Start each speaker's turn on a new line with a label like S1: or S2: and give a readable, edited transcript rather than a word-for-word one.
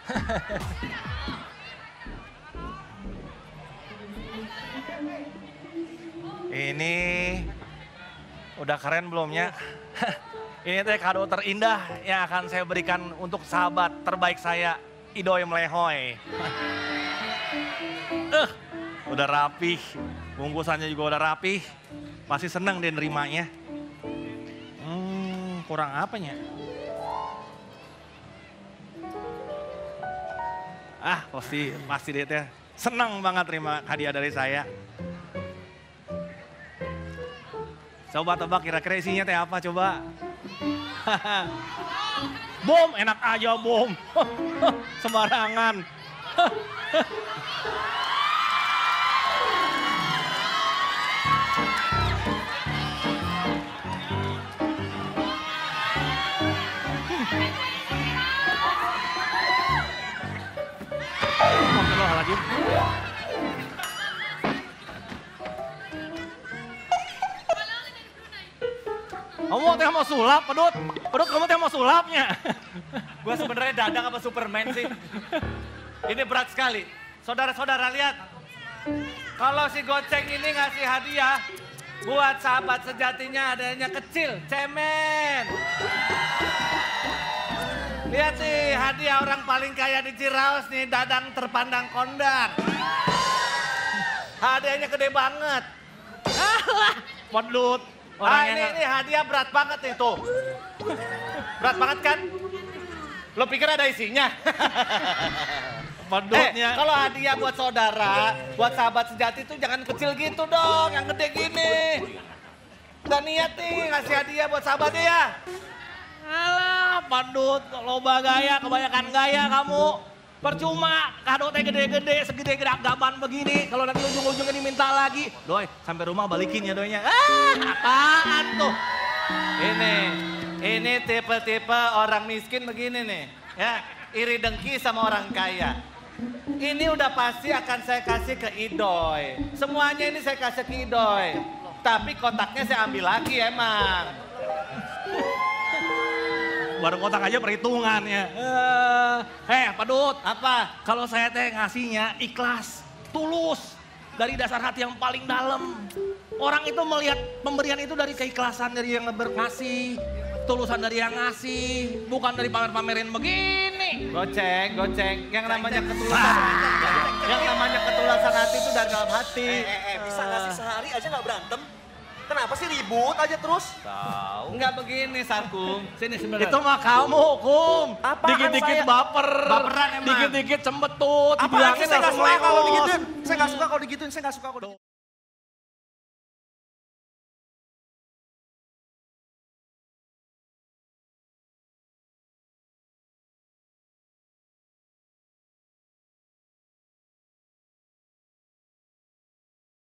S1: Ini udah keren belumnya? Ini teh kado terindah yang akan saya berikan untuk sahabat terbaik saya, Idoy Melehoy. Udah rapih, bungkusannya juga udah rapih. Pasti seneng dia nerimanya. Kurang apanya? Pasti dia teh senang banget terima hadiah dari saya. Coba tebak kira-kira isinya teh apa coba? Bom, enak aja bom. Sembarangan. Astagfirullahaladzim. Kamu teh mau sulap, Pedut? Pedut, kamu teh mau sulapnya?
S2: Gue sebenarnya Dadang apa Superman sih? Ini berat sekali. Saudara-saudara lihat. Kalau si Goceng ini ngasih hadiah buat sahabat sejatinya adanya kecil, cemen. Lihat nih hadiah orang paling kaya di Ciraos nih, Dadang terpandang kondang. Hadiahnya gede banget.
S1: Pedut.
S2: Ini hadiah berat banget nih tuh. Berat banget kan? Lo pikir ada isinya?
S1: Pedutnya.
S2: Kalau hadiah buat saudara, buat sahabat sejati itu jangan kecil gitu dong, yang gede gini. Udah niat nih ngasih hadiah buat sahabatnya ya.
S1: Alah, Pedut, loba gaya, kebanyakan gaya kamu. Percuma, kado teh gede-gede, segede gaban begini. Kalau nanti ujung-ujungnya diminta lagi. Doi, sampai rumah balikin ya doinya. Apaan tuh?
S2: Ini tipe-tipe orang miskin begini nih. Ya, iri dengki sama orang kaya. Ini udah pasti akan saya kasih ke Idoy. Semuanya ini saya kasih ke Idoy. Tapi kotaknya saya ambil lagi emang.
S1: Baru kotak aja perhitungannya. Pedut.
S2: Apa?
S1: Kalau saya teh ngasihnya ikhlas, tulus. Dari dasar hati yang paling dalam. Orang itu melihat pemberian itu dari keikhlasan dari yang berkasih. Tulusan dari yang ngasih. Bukan dari pamer-pamerin begini.
S2: Goceng. Yang namanya ketulusan. Yang namanya ketulusan hati itu dari dalam hati.
S3: Bisa ngasih sehari aja gak berantem? Kenapa sih ribut aja terus?
S2: Tahu. Enggak begini, Sarkum. Sini sebenarnya.
S1: Itu mah kamu, Kum.
S3: Apaan
S1: Dikit-dikit
S3: saya?
S1: baper.
S2: Baperan emang.
S1: Dikit-dikit cembetut.
S3: Apaan sih saya gak suka kalau digituin?
S1: lembut.
S3: Saya gak suka kalau digituin, saya gak suka kalau digituin.